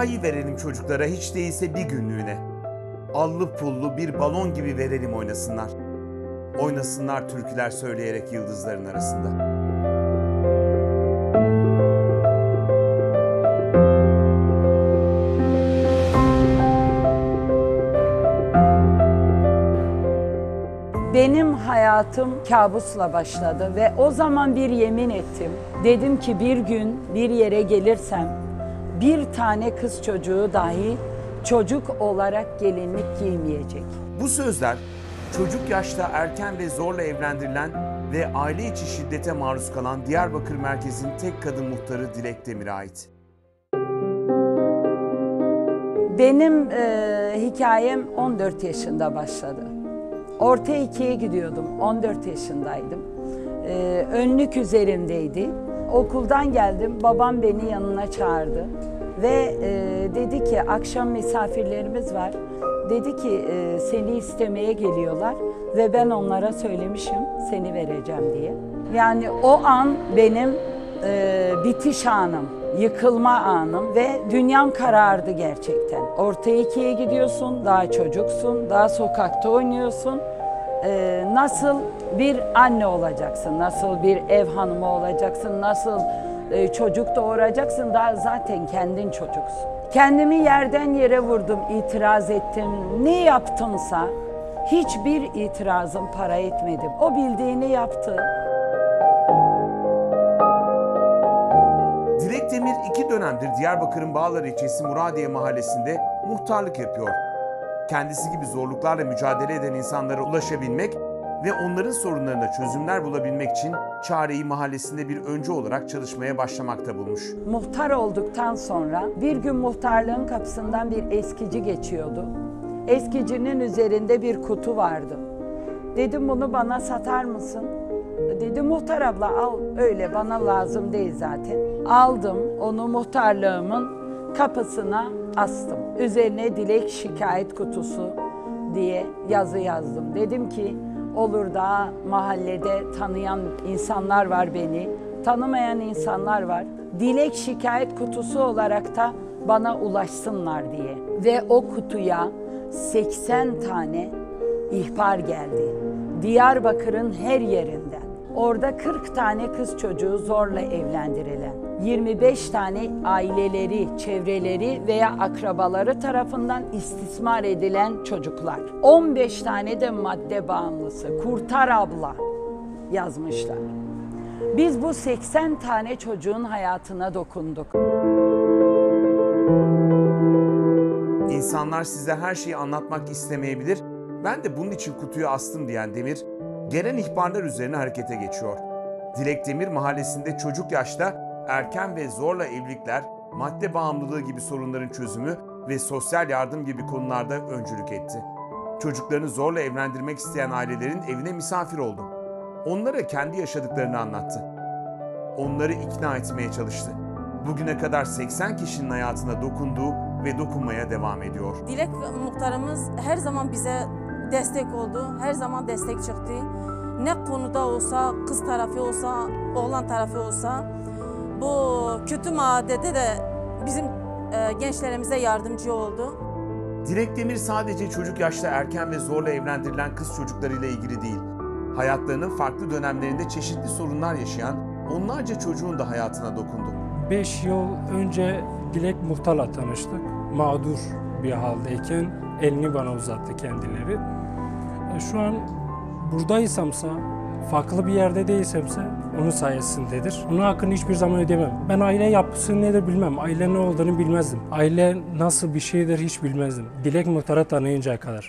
dünyayı verelim çocuklara hiç değilse bir günlüğüne. Allı pullu bir balon gibi verelim oynasınlar. Oynasınlar türküler söyleyerek yıldızların arasında. Benim hayatım kabusla başladı ve o zaman bir yemin ettim. Dedim ki bir gün bir yere gelirsem bir tane kız çocuğu dahi çocuk olarak gelinlik giymeyecek. Bu sözler çocuk yaşta erken ve zorla evlendirilen ve aile içi şiddete maruz kalan Diyarbakır merkezin tek kadın muhtarı Dilek Demir'e ait. Benim hikayem 14 yaşında başladı. Orta 2'ye gidiyordum, 14 yaşındaydım. Önlük üzerimdeydi. Okuldan geldim, babam beni yanına çağırdı. Ve dedi ki akşam misafirlerimiz var. Dedi ki seni istemeye geliyorlar ve ben onlara söylemişim seni vereceğim diye. Yani o an benim bitiş anım, yıkılma anım ve dünyam karardı gerçekten. Orta 2'ye gidiyorsun, daha çocuksun, daha sokakta oynuyorsun. Nasıl bir anne olacaksın, nasıl bir ev hanımı olacaksın, nasıl çocuk doğuracaksın, daha zaten kendin çocuksun. Kendimi yerden yere vurdum, itiraz ettim. Ne yaptımsa hiçbir itirazım para etmedi. O bildiğini yaptı. Dilek Demir 2 dönemdir Diyarbakır'ın Bağlar ilçesi Muradiye mahallesinde muhtarlık yapıyor. Kendisi gibi zorluklarla mücadele eden insanlara ulaşabilmek ve onların sorunlarına çözümler bulabilmek için çareyi mahallesinde bir öncü olarak çalışmaya başlamakta bulmuş. Muhtar olduktan sonra bir gün muhtarlığın kapısından bir eskici geçiyordu. Eskicinin üzerinde bir kutu vardı. Dedim bunu bana satar mısın? Dedi muhtar abla al öyle bana lazım değil zaten. Aldım onu muhtarlığımın kapısına astım. Üzerine dilek şikayet kutusu diye yazı yazdım. Dedim ki olur da mahallede tanıyan insanlar var beni, tanımayan insanlar var. Dilek şikayet kutusu olarak da bana ulaşsınlar diye. Ve o kutuya 80 tane ihbar geldi. Diyarbakır'ın her yerinden. Orada 40 tane kız çocuğu zorla evlendirilen, 25 tane aileleri, çevreleri veya akrabaları tarafından istismar edilen çocuklar. 15 tane de madde bağımlısı, kurtar abla yazmışlar. Biz bu 80 tane çocuğun hayatına dokunduk. İnsanlar size her şeyi anlatmak istemeyebilir. Ben de bunun için kutuyu astım diyen Demir, gelen ihbarlar üzerine harekete geçiyor. Dilek Demir mahallesinde çocuk yaşta erken ve zorla evlilikler, madde bağımlılığı gibi sorunların çözümü ve sosyal yardım gibi konularda öncülük etti. Çocuklarını zorla evlendirmek isteyen ailelerin evine misafir oldu. Onlara kendi yaşadıklarını anlattı. Onları ikna etmeye çalıştı. Bugüne kadar 80 kişinin hayatına dokunduğu ve dokunmaya devam ediyor. Dilek muhtarımız her zaman bize destek oldu, her zaman destek çıktı. Ne konuda olsa, kız tarafı olsa, oğlan tarafı olsa, bu kötü maddede de bizim gençlerimize yardımcı oldu. Dilek Demir sadece çocuk yaşta erken ve zorla evlendirilen kız çocuklarıyla ilgili değil, hayatlarının farklı dönemlerinde çeşitli sorunlar yaşayan onlarca çocuğun da hayatına dokundu. 5 yıl önce Dilek Muhtar'la tanıştık. Mağdur bir haldeyken elini bana uzattı kendileri. Şu an buradaysamsa, farklı bir yerde değilsemse onun sayesindedir. Onun hakkını hiçbir zaman ödemem. Ben aile yapısı nedir bilmem, aile ne olduğunu bilmezdim. Aile nasıl bir şeydir hiç bilmezdim. Dilek Muhtar'ı tanıyıncaya kadar.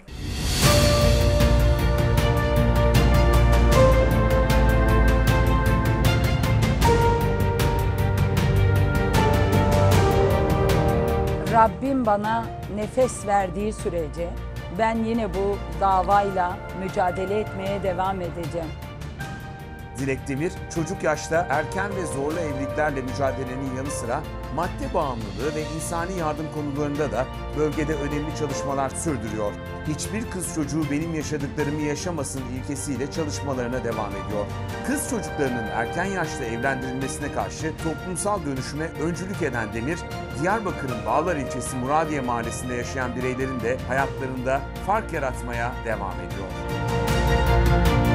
Rabbim bana nefes verdiği sürece ben yine bu davayla mücadele etmeye devam edeceğim. Dilek Demir, çocuk yaşta erken ve zorla evliliklerle mücadelenin yanı sıra madde bağımlılığı ve insani yardım konularında da bölgede önemli çalışmalar sürdürüyor. Hiçbir kız çocuğu benim yaşadıklarımı yaşamasın ilkesiyle çalışmalarına devam ediyor. Kız çocuklarının erken yaşta evlendirilmesine karşı toplumsal dönüşüme öncülük eden Demir, Diyarbakır'ın Bağlar ilçesi Muradiye mahallesinde yaşayan bireylerin de hayatlarında fark yaratmaya devam ediyor.